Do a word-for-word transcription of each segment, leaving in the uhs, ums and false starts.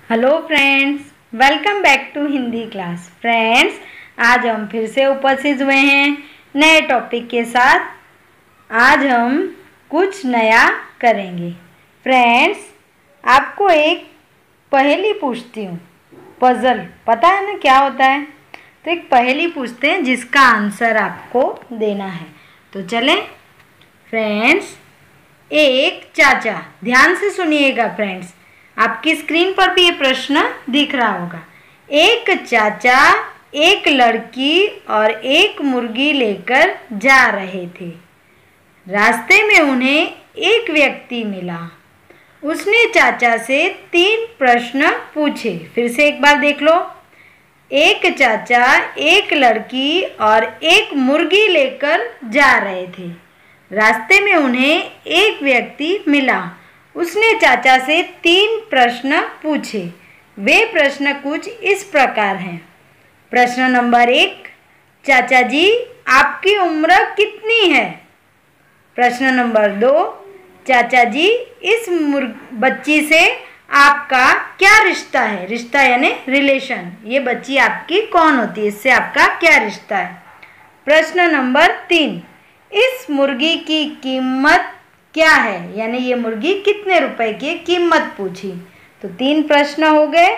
Hello friends, welcome back to Hindi class. Friends, आज हम फिर से उपस्थित हुए हैं नए टॉपिक के साथ। आज हम कुछ नया करेंगे। फ्रेंड्स, आपको एक पहेली पूछती हूँ। पजल पता है ना क्या होता है? तो एक पहेली पूछते हैं जिसका आंसर आपको देना है। तो चलें फ्रेंड्स। एक चाचा, ध्यान से सुनिएगा फ्रेंड्स, आपकी स्क्रीन पर भी ये प्रश्न दिख रहा होगा। एक चाचा एक लड़की और एक मुर्गी लेकर जा रहे थे। रास्ते में उन्हें एक व्यक्ति मिला। उसने चाचा से तीन प्रश्न पूछे। फिर से एक बार देख लो। एक चाचा एक लड़की और एक मुर्गी लेकर जा रहे थे। रास्ते में उन्हें एक व्यक्ति मिला। उसने चाचा से तीन प्रश्न पूछे। वे प्रश्न कुछ इस प्रकार हैं। प्रश्न नंबर एक, चाचा जी आपकी उम्र कितनी है? प्रश्न नंबर दो, चाचा जी इस बच्ची से आपका क्या रिश्ता है? रिश्ता यानी रिलेशन। ये बच्ची आपकी कौन होती है? इससे आपका क्या रिश्ता है? प्रश्न नंबर तीन, इस मुर्गी की कीमत क्या है? यानी ये मुर्गी कितने रुपए की कीमत पूछी। तो तीन प्रश्न हो गए।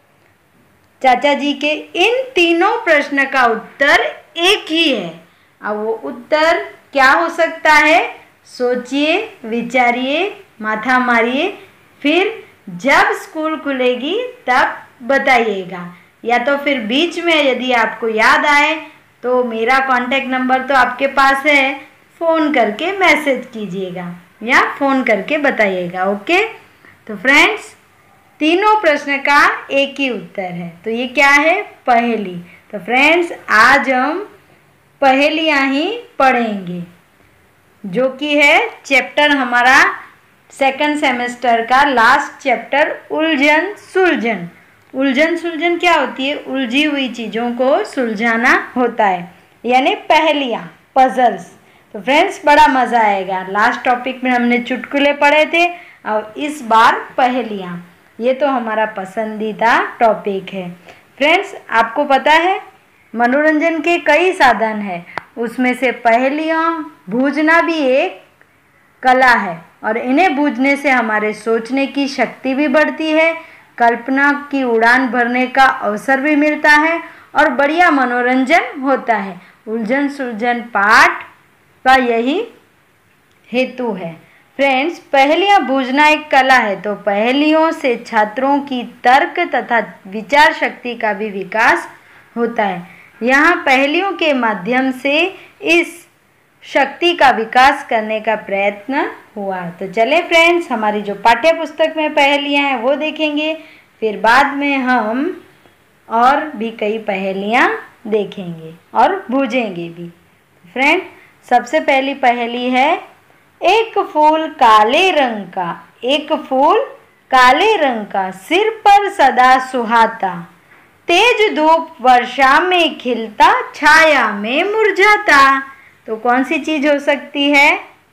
चाचा जी के इन तीनों प्रश्न का उत्तर एक ही है। अब वो उत्तर क्या हो सकता है? सोचिए, विचारिए, माथा मारिए, फिर जब स्कूल खुलेगी तब बताइएगा। या तो फिर बीच में यदि आपको याद आए तो मेरा कांटेक्ट नंबर तो आपके पास है, फ़ोन करके मैसेज कीजिएगा या फ़ोन करके बताइएगा। ओके। तो फ्रेंड्स, तीनों प्रश्न का एक ही उत्तर है। तो ये क्या है? पहेली। तो फ्रेंड्स, आज हम पहेलियाँ ही पढ़ेंगे, जो कि है चैप्टर हमारा सेकंड सेमेस्टर का लास्ट चैप्टर, उलझन सुलझन। उलझन सुलझन क्या होती है? उलझी हुई चीज़ों को सुलझाना होता है, यानी पहेलियाँ, पजल्स। तो फ्रेंड्स, बड़ा मज़ा आएगा। लास्ट टॉपिक में हमने चुटकुले पढ़े थे और इस बार पहेलियाँ। ये तो हमारा पसंदीदा टॉपिक है। फ्रेंड्स, आपको पता है मनोरंजन के कई साधन हैं, उसमें से पहेलियाँ बूझना भी एक कला है और इन्हें बूझने से हमारे सोचने की शक्ति भी बढ़ती है, कल्पना की उड़ान भरने का अवसर भी मिलता है और बढ़िया मनोरंजन होता है। उलझन सुलझन पाठ का यही हेतु है। फ्रेंड्स, पहेलियाँ बूझना एक कला है, तो पहेलियों से छात्रों की तर्क तथा विचार शक्ति का भी विकास होता है। यहाँ पहेलियों के माध्यम से इस शक्ति का विकास करने का प्रयत्न हुआ। तो चले फ्रेंड्स, हमारी जो पाठ्य पुस्तक में पहेलियाँ हैं वो देखेंगे, फिर बाद में हम और भी कई पहेलियाँ देखेंगे और बूझेंगे भी। फ्रेंड, सबसे पहली पहेली है, एक फूल काले रंग का, एक फूल काले रंग का, सिर पर सदा सुहाता, तेज धूप वर्षा में खिलता, छाया में मुरझाता। तो कौन सी चीज हो सकती है?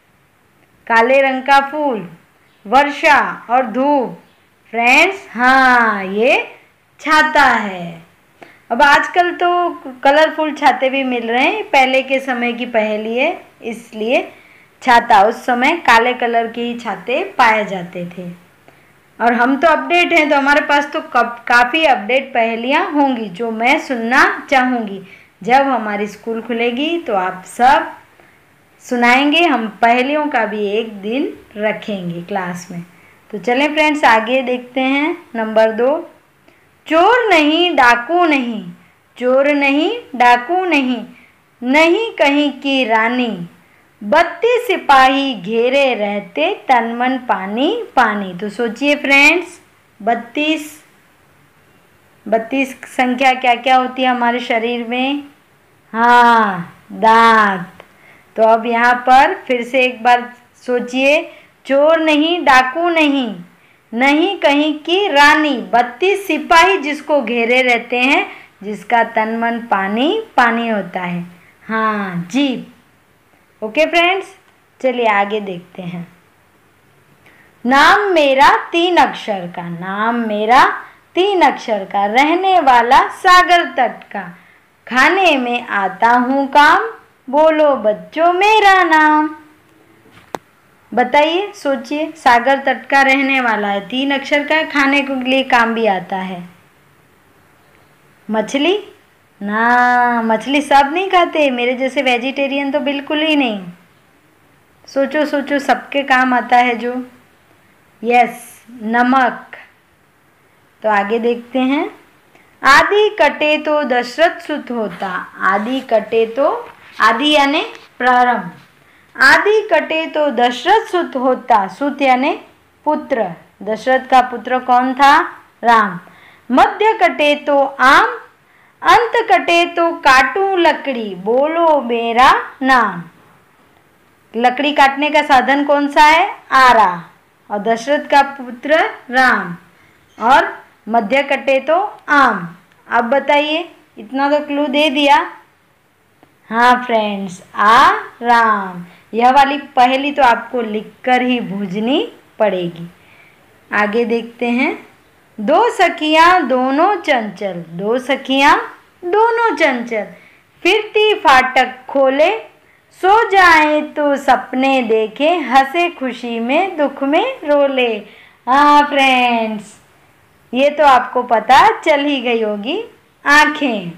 काले रंग का फूल, वर्षा और धूप। फ्रेंड्स, हाँ, ये छाता है। अब आजकल तो कलरफुल छाते भी मिल रहे हैं, पहले के समय की पहेली है इसलिए छाता, उस समय काले कलर के ही छाते पाए जाते थे। और हम तो अपडेट हैं, तो हमारे पास तो काफ़ी अपडेट पहेलियाँ होंगी जो मैं सुनना चाहूँगी। जब हमारी स्कूल खुलेगी तो आप सब सुनाएंगे, हम पहेलियों का भी एक दिन रखेंगे क्लास में। तो चलें फ्रेंड्स, आगे देखते हैं। नंबर दो, चोर नहीं डाकू नहीं, चोर नहीं डाकू नहीं, नहीं कहीं की रानी, बत्तीस सिपाही घेरे रहते, तन मन पानी पानी। तो सोचिए फ्रेंड्स, बत्तीस बत्तीस संख्या क्या क्या होती है हमारे शरीर में? हाँ, दांत। तो अब यहाँ पर फिर से एक बार सोचिए, चोर नहीं डाकू नहीं, नहीं कहीं की रानी, बत्तीस सिपाही जिसको घेरे रहते हैं, जिसका तन मन पानी पानी होता है। हाँ, जीप। ओके फ्रेंड्स, चलिए आगे देखते हैं। नाम मेरा तीन अक्षर का, नाम मेरा तीन अक्षर का, रहने वाला सागर तट का, खाने में आता हूँ काम, बोलो बच्चों मेरा नाम। बताइए, सोचिए, सागर तट का, रहने वाला है, तीन अक्षर का है, खाने के लिए काम भी आता है। मछली ना, मछली सब नहीं खाते, मेरे जैसे वेजिटेरियन तो बिल्कुल ही नहीं। सोचो सोचो, सबके काम आता है जो। यस, नमक। तो आगे देखते हैं। आदि कटे तो दशरथ सुत होता, आदि कटे तो, आदि यानी प्रारंभ, आदि कटे तो दशरथ सुत होता, सुत यानी पुत्र, दशरथ का पुत्र कौन था? राम। मध्य कटे तो आम, अंत कटे तो काटूं लकड़ी, बोलो मेरा नाम। लकड़ी काटने का साधन कौन सा है? आरा, और दशरथ का पुत्र राम, और मध्य कटे तो आम। अब बताइए, इतना तो क्लू दे दिया। हाँ फ्रेंड्स, आ राम। यह वाली पहेली तो आपको लिखकर ही बूझनी पड़ेगी। आगे देखते हैं। दो सखियां दोनों चंचल, दो सखियां दोनों चंचल, फिरती फाटक खोले, सो जाए तो सपने देखे, हंसे खुशी में दुख में रोले। हाँ फ्रेंड्स, ये तो आपको पता चल ही गई होगी, आंखें।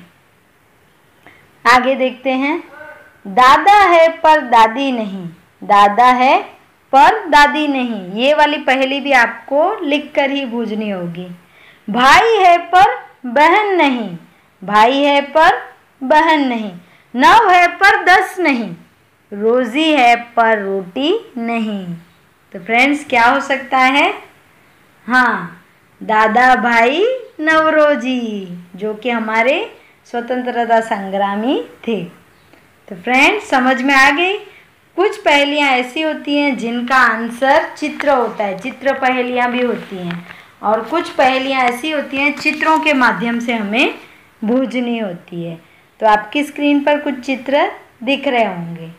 आगे देखते हैं। दादा है पर दादी नहीं, दादा है पर दादी नहीं, ये वाली पहेली भी आपको लिखकर ही बूझनी होगी। भाई है पर बहन नहीं, भाई है पर बहन नहीं, नौ है पर दस नहीं, रोजी है पर रोटी नहीं। तो फ्रेंड्स, क्या हो सकता है? हाँ, दादा भाई नवरोजी, जो कि हमारे स्वतंत्रता संग्रामी थे। तो फ्रेंड्स, समझ में आ गई? कुछ पहेलियाँ ऐसी होती हैं जिनका आंसर चित्र होता है, चित्र पहेलियाँ भी होती हैं, और कुछ पहेलियाँ ऐसी होती हैं चित्रों के माध्यम से हमें बूझनी होती है। तो आपकी स्क्रीन पर कुछ चित्र दिख रहे होंगे,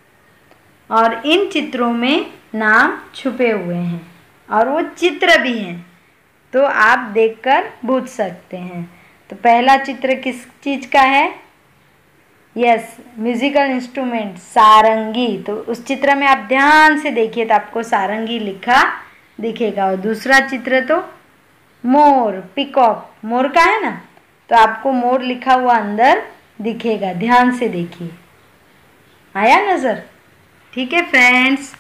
और इन चित्रों में नाम छुपे हुए हैं, और वो चित्र भी हैं, तो आप देखकर बूझ सकते हैं। तो पहला चित्र किस चीज़ का है? यस, म्यूजिकल इंस्ट्रूमेंट, सारंगी। तो उस चित्र में आप ध्यान से देखिए तो आपको सारंगी लिखा दिखेगा। और दूसरा चित्र तो मोर, पिकॉक, मोर का है ना, तो आपको मोर लिखा हुआ अंदर दिखेगा, ध्यान से देखिए। आया नज़र? ठीक है फ्रेंड्स,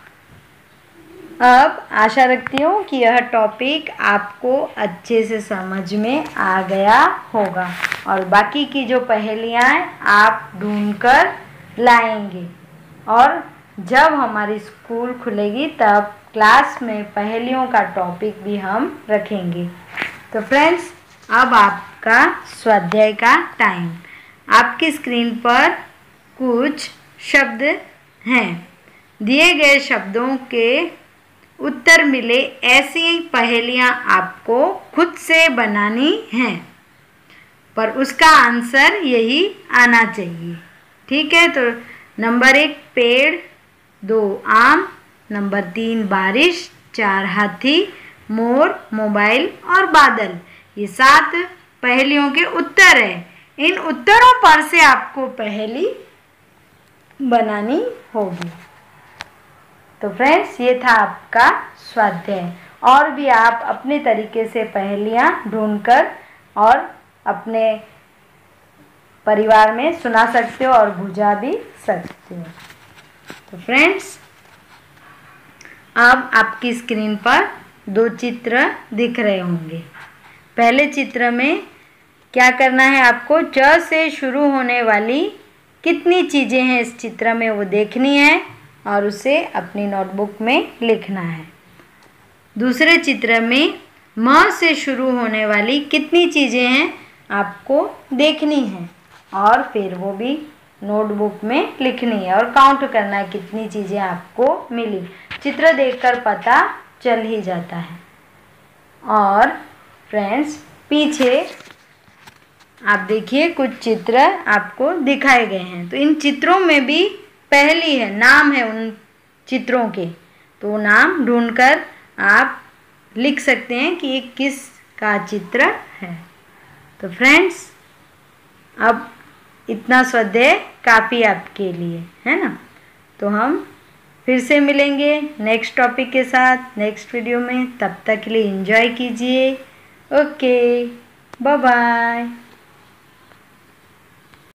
अब आशा रखती हूँ कि यह टॉपिक आपको अच्छे से समझ में आ गया होगा, और बाकी की जो पहेलियाँ हैं आप ढूंढकर लाएंगे, और जब हमारी स्कूल खुलेगी तब क्लास में पहेलियों का टॉपिक भी हम रखेंगे। तो फ्रेंड्स, अब आपका स्वाध्याय का टाइम। आपकी स्क्रीन पर कुछ शब्द हैं, दिए गए शब्दों के उत्तर मिले ऐसी पहेलियाँ आपको खुद से बनानी हैं, पर उसका आंसर यही आना चाहिए। ठीक है? तो नंबर एक पेड़, दो आम, नंबर तीन बारिश, चार हाथी, मोर, मोबाइल और बादल। ये सात पहेलियों के उत्तर है। इन उत्तरों पर से आपको पहेली बनानी होगी। तो फ्रेंड्स, ये था आपका स्वाध्याय, और भी आप अपने तरीके से पहेलियाँ ढूंढकर और अपने परिवार में सुना सकते हो और बुझा भी सकते हो। तो फ्रेंड्स, अब आपकी स्क्रीन पर दो चित्र दिख रहे होंगे। पहले चित्र में क्या करना है आपको? च से शुरू होने वाली कितनी चीज़ें हैं इस चित्र में वो देखनी है, और उसे अपनी नोटबुक में लिखना है। दूसरे चित्र में म से शुरू होने वाली कितनी चीज़ें हैं आपको देखनी है, और फिर वो भी नोटबुक में लिखनी है, और काउंट करना है कितनी चीज़ें आपको मिली। चित्र देखकर पता चल ही जाता है। और फ्रेंड्स, पीछे आप देखिए कुछ चित्र आपको दिखाए गए हैं। तो इन चित्रों में भी पहेली है, नाम है उन चित्रों के, तो नाम ढूंढकर आप लिख सकते हैं कि ये किस का चित्र है। तो फ्रेंड्स, अब इतना स्वाध्याय काफ़ी आपके लिए है ना। तो हम फिर से मिलेंगे नेक्स्ट टॉपिक के साथ नेक्स्ट वीडियो में। तब तक के लिए एंजॉय कीजिए। Okay, bye bye.